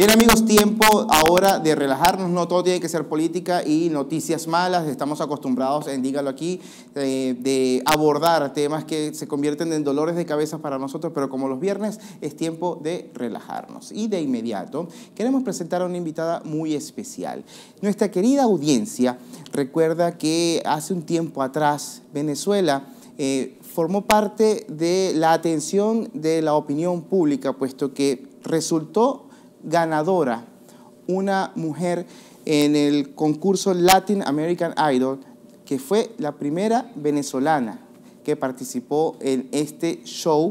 Bien, amigos, tiempo ahora de relajarnos. No todo tiene que ser política y noticias malas. Estamos acostumbrados en Dígalo Aquí de abordar temas que se convierten en dolores de cabeza para nosotros, pero como los viernes es tiempo de relajarnos. Y de inmediato queremos presentar a una invitada muy especial. Nuestra querida audiencia recuerda que hace un tiempo atrás Venezuela formó parte de la atención de la opinión pública, puesto que resultó ganadora una mujer en el concurso Latin American Idol, que fue la primera venezolana que participó en este show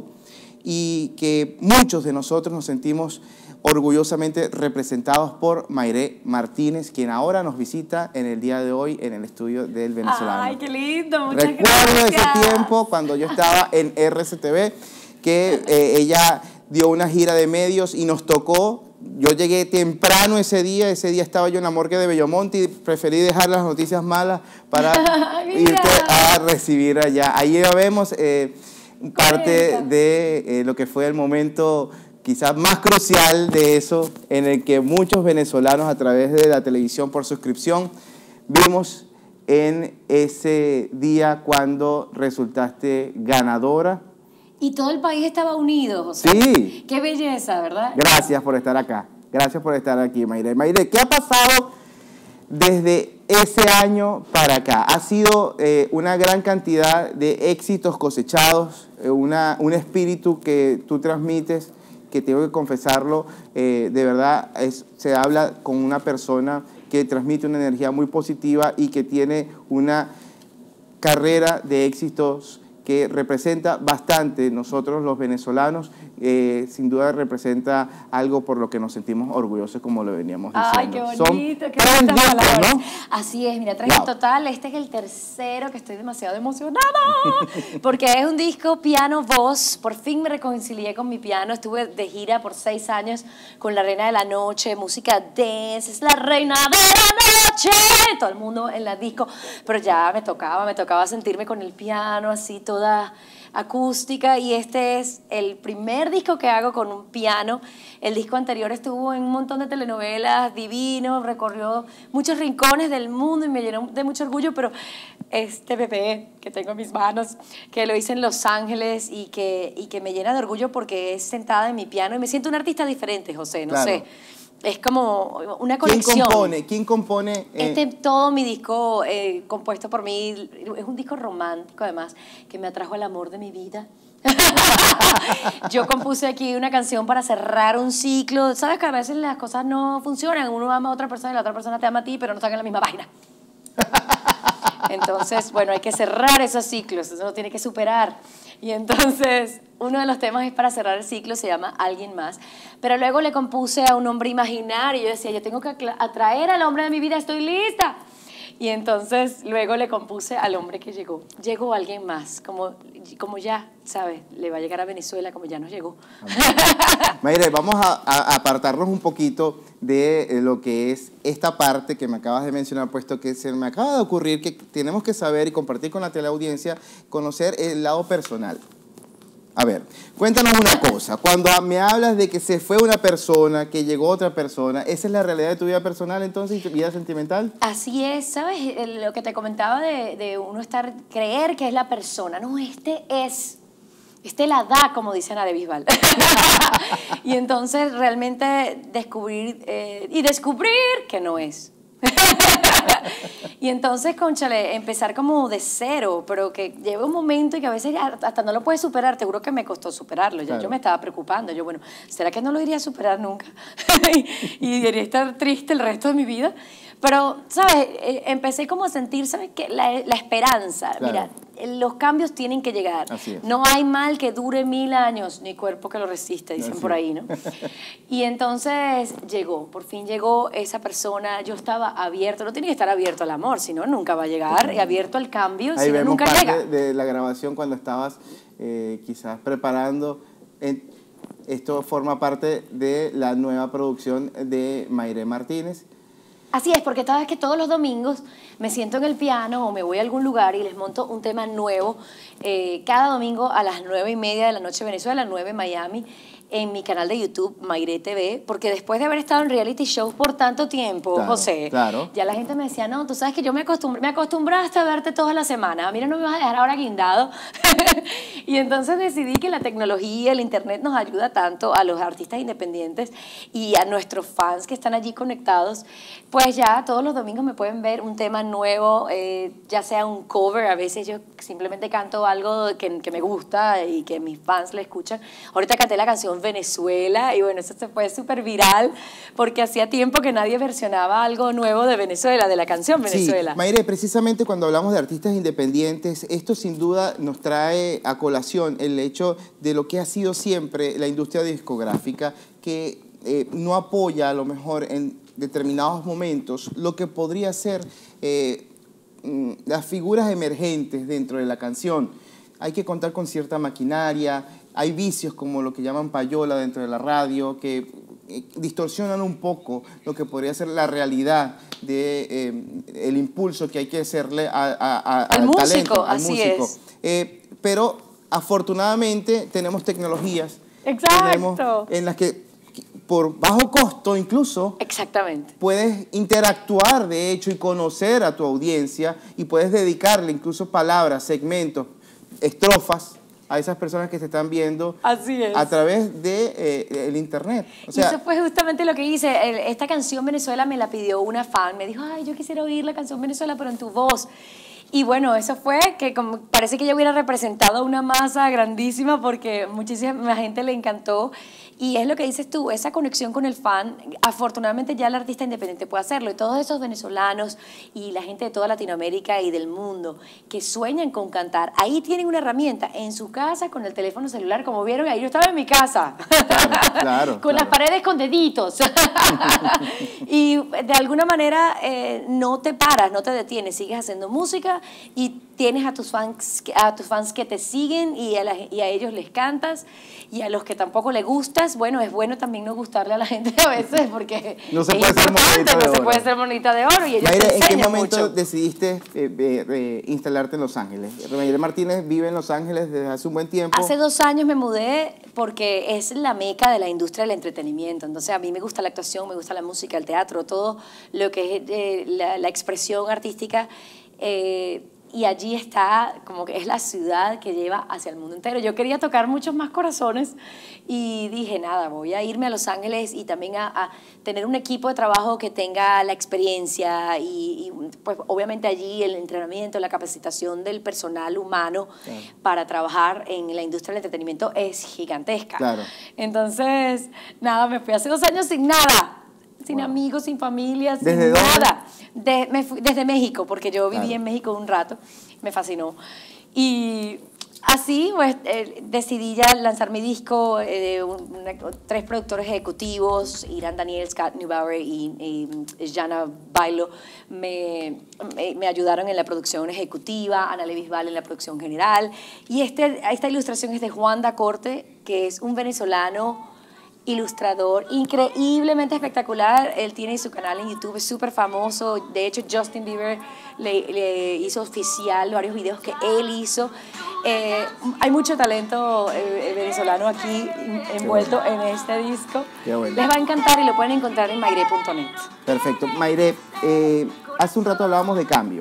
y que muchos de nosotros nos sentimos orgullosamente representados por Mayre Martínez, quien ahora nos visita en el día de hoy en el estudio del Venezolano. ¡Ay, qué lindo! Muchas Recuerdo gracias. ese tiempo cuando yo estaba en RCTV, que ella dio una gira de medios y nos tocó. Yo llegué temprano ese día estaba yo en la morgue de Bellomonte y preferí dejar las noticias malas para irte a recibir allá. Ahí ya vemos parte de lo que fue el momento quizás más crucial de eso, en el que muchos venezolanos a través de la televisión por suscripción vimos en ese día cuando resultaste ganadora. Y todo el país estaba unido, José. Sí. Qué belleza, ¿verdad? Gracias por estar acá. Gracias por estar aquí, Mayre. Mayre, ¿qué ha pasado desde ese año para acá? Ha sido una gran cantidad de éxitos cosechados, un espíritu que tú transmites, que tengo que confesarlo, de verdad se habla con una persona que transmite una energía muy positiva y que tiene una carrera de éxitos que representa bastante nosotros los venezolanos, sin duda representa algo por lo que nos sentimos orgullosos, como lo veníamos diciendo. Ay, qué bonito, qué bonitas palabras, ¿no? Así es, mira, traje total, este es el tercero, que estoy demasiado emocionada, porque es un disco piano-voz. Por fin me reconcilié con mi piano, estuve de gira por 6 años con La Reina de la Noche, música dance, es la reina de la noche, todo el mundo en la disco, pero ya me tocaba sentirme con el piano, así toda acústica, y este es el primer disco que hago con un piano. El disco anterior estuvo en un montón de telenovelas, divino, recorrió muchos rincones del mundo y me llenó de mucho orgullo, pero este bebé que tengo en mis manos, que lo hice en Los Ángeles y que me llena de orgullo porque es sentada en mi piano y me siento una artista diferente, José, no sé. Es como una conexión. ¿Quién compone? Todo mi disco compuesto por mí, es un disco romántico además, que me atrajo al amor de mi vida. Yo compuse aquí una canción para cerrar un ciclo. Sabes que a veces las cosas no funcionan, uno ama a otra persona y la otra persona te ama a ti, pero no están en la misma página. Entonces, bueno, hay que cerrar esos ciclos, eso lo tiene que superar. Y entonces, uno de los temas es para cerrar el ciclo, se llama Alguien Más. Pero luego le compuse a un hombre imaginario. Yo decía, yo tengo que atraer al hombre de mi vida, estoy lista. Y entonces, luego le compuse al hombre que llegó. Llegó alguien más, como ya, ¿sabes? Le va a llegar a Venezuela como ya nos llegó. Mayre, vamos a apartarnos un poquito de lo que es esta parte que me acabas de mencionar, puesto que se me acaba de ocurrir que tenemos que saber y compartir con la teleaudiencia, conocer el lado personal. A ver, cuéntanos una cosa. Cuando me hablas de que se fue una persona, que llegó otra persona, ¿esa es la realidad de tu vida personal entonces y tu vida sentimental? Así es, ¿sabes? Lo que te comentaba de uno creer que es la persona. No, la da, como dice Ana de Bisbal. Y entonces realmente descubrir que no es. Y entonces, cónchale, empezar como de cero, pero que lleva un momento y que a veces hasta no lo puedes superar. Te juro que me costó superarlo. Ya yo me estaba preocupando. Yo, bueno, ¿será que no lo iría a superar nunca? Y debería estar triste el resto de mi vida. Pero, ¿sabes? Empecé como a sentir, ¿sabes qué? La esperanza. Claro. Mira, los cambios tienen que llegar. No hay mal que dure 1000 años, ni cuerpo que lo resista, dicen por ahí, ¿no? Y entonces por fin llegó esa persona. Yo estaba abierto, no tiene que estar abierto al amor, si no, nunca va a llegar, y abierto al cambio, si no, nunca llega. Ahí vemos parte de la grabación cuando estabas quizás preparando. Esto forma parte de la nueva producción de Mayre Martínez. Así es, porque sabes que todos los domingos me siento en el piano o me voy a algún lugar y les monto un tema nuevo. Cada domingo a las 9:30 de la noche Venezuela, 9 Miami. en mi canal de YouTube, Mayre TV, porque después de haber estado en reality shows por tanto tiempo, Claro, José, claro. ya la gente me decía, no, tú sabes que yo me acostumbré hasta verte toda la semana, mira, no me vas a dejar ahora guindado. Y entonces decidí que la tecnología, el internet nos ayuda tanto a los artistas independientes y a nuestros fans que están allí conectados, pues ya todos los domingos me pueden ver un tema nuevo, ya sea un cover, a veces yo simplemente canto algo que me gusta y que mis fans le escuchan. Ahorita canté la canción Venezuela y bueno, eso se fue súper viral porque hacía tiempo que nadie versionaba algo nuevo de Venezuela, de la canción Venezuela. Sí, Mayre, precisamente cuando hablamos de artistas independientes, esto sin duda nos trae a colación el hecho de lo que ha sido siempre la industria discográfica, que no apoya a lo mejor en determinados momentos lo que podría ser las figuras emergentes dentro de la canción. Hay que contar con cierta maquinaria, hay vicios como lo que llaman payola dentro de la radio, que distorsionan un poco lo que podría ser la realidad de el impulso que hay que hacerle al músico, talento, al así músico. es. Pero afortunadamente tenemos tecnologías en las que por bajo costo incluso Exactamente. puedes interactuar de hecho y conocer a tu audiencia y puedes dedicarle incluso palabras, segmentos, estrofas a esas personas que te están viendo Así es. a través de el internet. O sea, y eso fue justamente lo que hice. Esta canción Venezuela me la pidió una fan. Me dijo, ay, yo quisiera oír la canción Venezuela, pero en tu voz. Y bueno, eso fue que como parece que ella hubiera representado una masa grandísima porque muchísima gente le encantó. Y es lo que dices tú, esa conexión con el fan, afortunadamente ya el artista independiente puede hacerlo. Y todos esos venezolanos y la gente de toda Latinoamérica y del mundo que sueñan con cantar, ahí tienen una herramienta en su casa con el teléfono celular, como vieron, ahí yo estaba en mi casa, claro, con las paredes con deditos. Y de alguna manera no te paras, no te detienes, sigues haciendo música y tienes a tus fans que te siguen y a ellos les cantas, y a los que tampoco les gustas, bueno, es bueno también no gustarle a la gente a veces porque no se es puede ser importante, monedita de no se oro. puede ser monedita de oro y ellos Mayre, te ¿en qué enseñan momento mucho. decidiste instalarte en Los Ángeles? Mayre Martínez vive en Los Ángeles desde hace un buen tiempo. Hace 2 años me mudé porque es la meca de la industria del entretenimiento. Entonces a mí me gusta la actuación, me gusta la música, el teatro, todo lo que es la expresión artística. Y allí está, como que es la ciudad que lleva hacia el mundo entero. Yo quería tocar muchos más corazones y dije, nada, voy a irme a Los Ángeles y también a tener un equipo de trabajo que tenga la experiencia y pues obviamente allí el entrenamiento, la capacitación del personal humano para trabajar en la industria del entretenimiento es gigantesca. Claro. Entonces, nada, me fui hace 2 años sin nada. Sin amigos, sin familia, sin ¿Desde dónde? nada. Me fui desde México, porque yo viví en México un rato, me fascinó. Y así pues, decidí ya lanzar mi disco, 3 productores ejecutivos, Irán Daniel, Scott Neubauer y Jana Bailo, me ayudaron en la producción ejecutiva, Ana Levisval en la producción general. Y esta ilustración es de Juan da Corte, que es un venezolano ilustrador increíblemente espectacular. Él tiene su canal en YouTube, es súper famoso. De hecho, Justin Bieber le hizo oficial varios videos que él hizo. Hay mucho talento venezolano aquí envuelto en este disco. Qué bueno. Les va a encantar y lo pueden encontrar en mayre.net. Perfecto. Mayre, hace un rato hablábamos de cambio.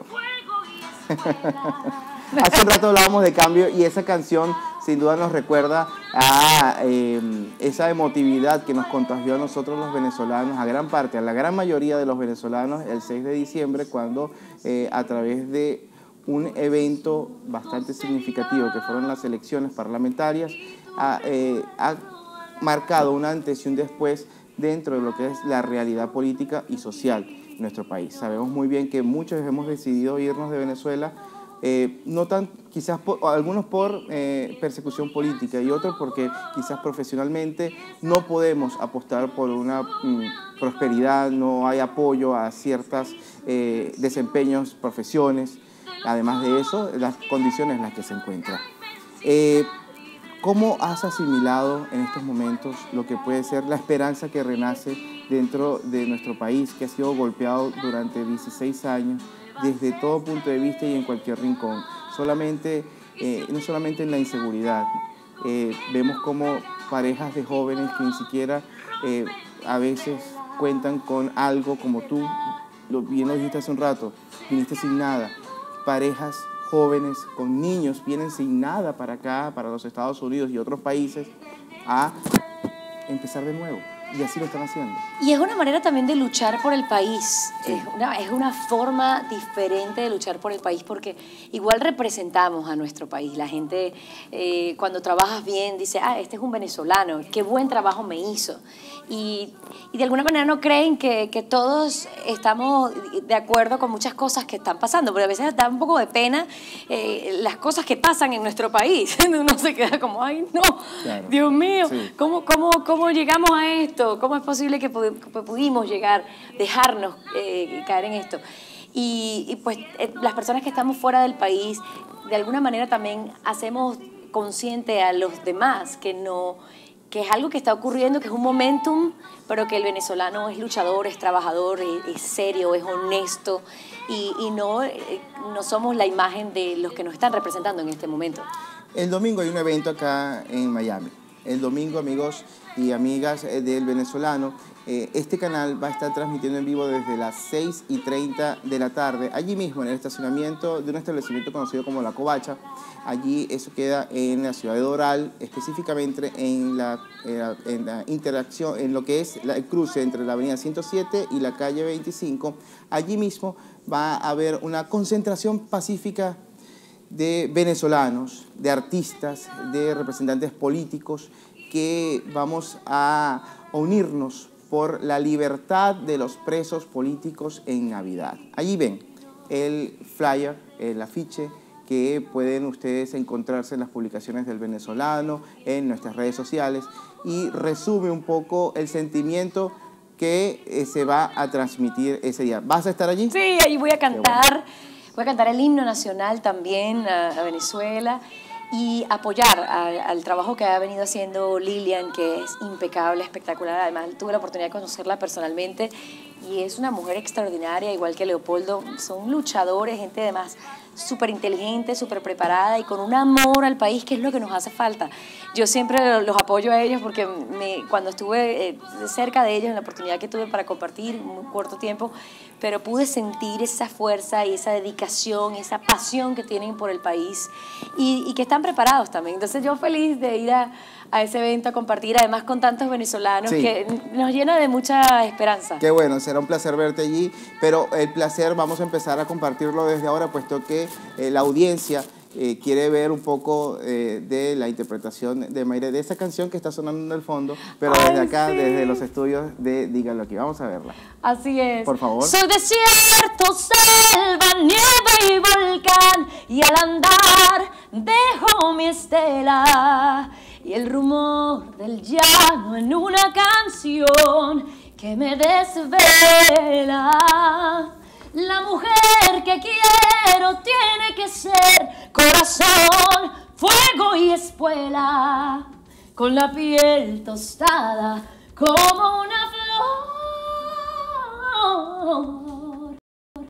Hace un rato hablábamos de cambio y esa canción sin duda nos recuerda a esa emotividad que nos contagió a nosotros los venezolanos, a gran parte, a la gran mayoría de los venezolanos, el 6 de diciembre, cuando a través de un evento bastante significativo que fueron las elecciones parlamentarias, ha marcado un antes y un después dentro de lo que es la realidad política y social en nuestro país. Sabemos muy bien que muchos hemos decidido irnos de Venezuela, no tan, quizás algunos por persecución política y otros porque quizás profesionalmente no podemos apostar por una prosperidad, no hay apoyo a ciertos desempeños, profesiones, además de eso, las condiciones en las que se encuentra. ¿Cómo has asimilado en estos momentos lo que puede ser la esperanza que renace dentro de nuestro país, que ha sido golpeado durante 16 años desde todo punto de vista y en cualquier rincón? No solamente en la inseguridad, vemos cómo parejas de jóvenes que ni siquiera a veces cuentan con algo, como tú bien lo dijiste hace un rato, viniste sin nada. Parejas jóvenes con niños vienen sin nada para acá, para los Estados Unidos y otros países, a empezar de nuevo. Y así lo están haciendo. Y es una manera también de luchar por el país. Sí. Es una forma diferente de luchar por el país, porque igual representamos a nuestro país. La gente, cuando trabajas bien, dice, este es un venezolano, qué buen trabajo me hizo. Y de alguna manera no creen que todos estamos de acuerdo con muchas cosas que están pasando, pero a veces da un poco de pena las cosas que pasan en nuestro país. Uno se queda como, ay no, claro. Dios mío, sí. ¿Cómo llegamos a esto? ¿Cómo es posible que pudimos llegar, dejarnos caer en esto? Y pues las personas que estamos fuera del país, de alguna manera también hacemos consciente a los demás que es algo que está ocurriendo, que es un momentum, pero que el venezolano es luchador, es trabajador, es serio, es honesto y no somos la imagen de los que nos están representando en este momento. El domingo hay un evento acá en Miami. El domingo, amigos y amigas del venezolano, este canal va a estar transmitiendo en vivo desde las 6:30 de la tarde, allí mismo en el estacionamiento de un establecimiento conocido como La Covacha. Allí eso queda en la ciudad de Doral, específicamente en la interacción, en lo que es el cruce entre la avenida 107 y la calle 25. Allí mismo va a haber una concentración pacífica de venezolanos, de artistas, de representantes políticos, que vamos a unirnos por la libertad de los presos políticos en Navidad. Allí ven el flyer, el afiche, que pueden ustedes encontrarse en las publicaciones del venezolano, en nuestras redes sociales, y resume un poco el sentimiento que se va a transmitir ese día. ¿Vas a estar allí? Sí, allí voy a cantar. Voy a cantar el himno nacional también a Venezuela y apoyar al trabajo que ha venido haciendo Lilian, que es impecable, espectacular. Además, tuve la oportunidad de conocerla personalmente y es una mujer extraordinaria, igual que Leopoldo. Son luchadores, gente además súper inteligente, súper preparada y con un amor al país, que es lo que nos hace falta. Yo siempre los apoyo a ellos porque cuando estuve cerca de ellos, en la oportunidad que tuve para compartir en un corto tiempo, pero pude sentir esa fuerza y esa dedicación, esa pasión que tienen por el país y que están preparados también. Entonces yo feliz de ir a ese evento a compartir, además con tantos venezolanos, sí, que nos llena de mucha esperanza. Qué bueno, será un placer verte allí, pero el placer vamos a empezar a compartirlo desde ahora, puesto que la audiencia quiere ver un poco de la interpretación de Mayre, de esa canción que está sonando en el fondo, pero desde acá, sí, desde los estudios de Díganlo Aquí. Vamos a verla. Así es. Por favor. Soy desierto, selva, nieve y volcán, y al andar dejo mi estela y el rumor del llano en una canción que me desvela. La mujer que quiero tiene que ser corazón, fuego y espuela, con la piel tostada como una flor.